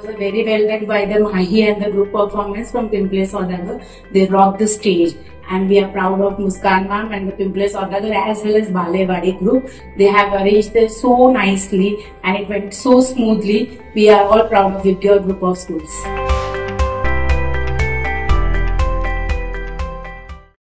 was a very well done by the Mahi and the group performance from Pimple Saudagar. They rocked the stage, and we are proud of Muskan ma'am and the Pimple Saudagar as well as Balewadi group. They have arranged this so nicely and it went so smoothly. We are all proud of VIBGYOR group of schools.